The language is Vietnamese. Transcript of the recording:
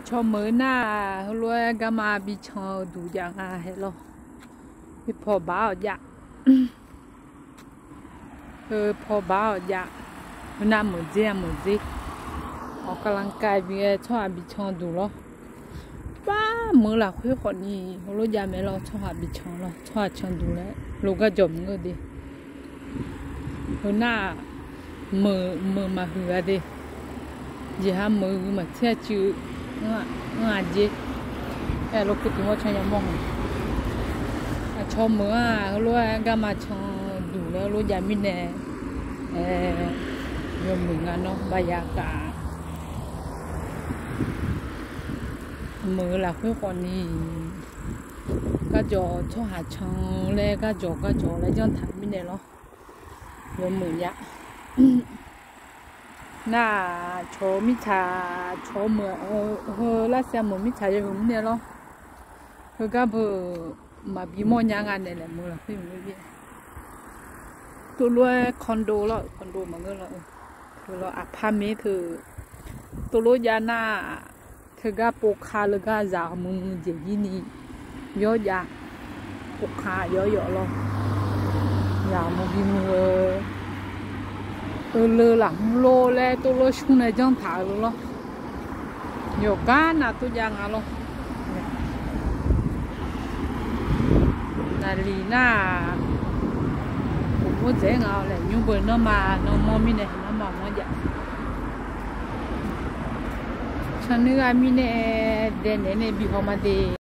cho mới na luôn gamma bị cho đủ dạng à hello bị phò báo dạ phò báo dạ na một gì họกำลังกายvì cho bị cho đủ lo ba mới là khuyết còn gì lúc giờ mấy lo cho bị cho lo cho đủ đấy lúc cái chồng người đi na mờ mà hứa đi gì ha mờ mà xe chữ gì lúc cái tiếng cho nhau mong cho mưa lúc cái mà cho đủแล้วlúc giờ mình nè nhiều mừng nó bây giờ cả mưa là khuyết còn gì cái chỗ cho hạt chồng lên cái chỗ lấy cho thằng mình nè lo nhiều mừng nhá na chỗ mi trà chỗ mưa lá xe mưa mi trà cho mình nè lo cái bờ mà bị mò nhang ăn này là mưa là phải mới biết tôi luôn condo mà người là tôi lo apartment thì tôi lo nhà na thì cái bộ khá là cái giá mưa gì gì gió giá bộ khá gió lo giá mưa bị mưa lơ lỏng lô le tôi lo xuống này trong thả luôn lo nhiều cá là tôi giang à lo là lì na cũng có dễ ngào này nhưng bởi nó mà nó mò mi này nó mò nó dạ cho nên là mi này đèn này bị hoa mà đi